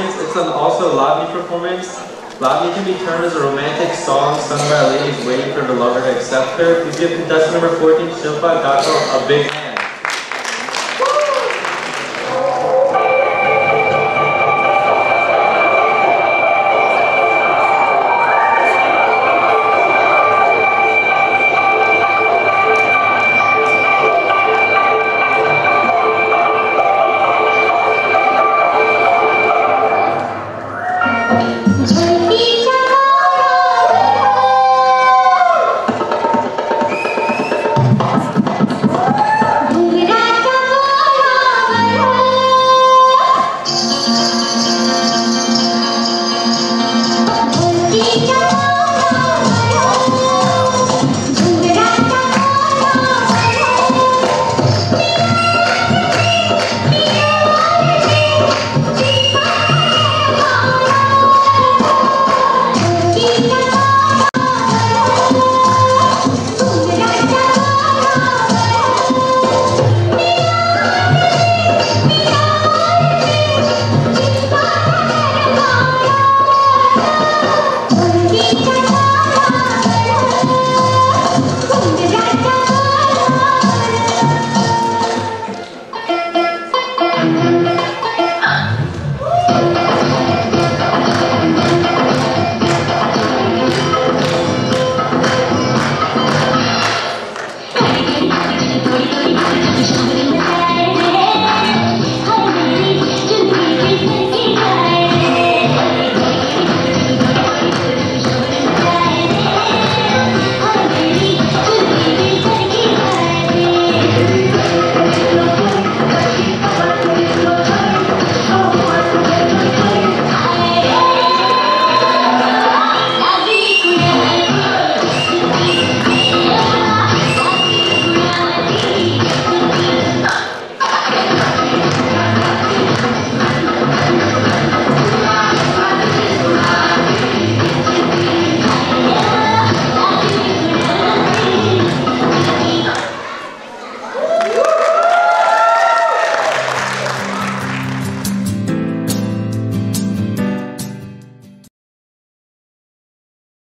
performance. It's also a Lavani performance. Lavani can be termed as a romantic song sung by a lady waiting for the lover to accept her. Please give contestant number 14, Shilpa Gato, a big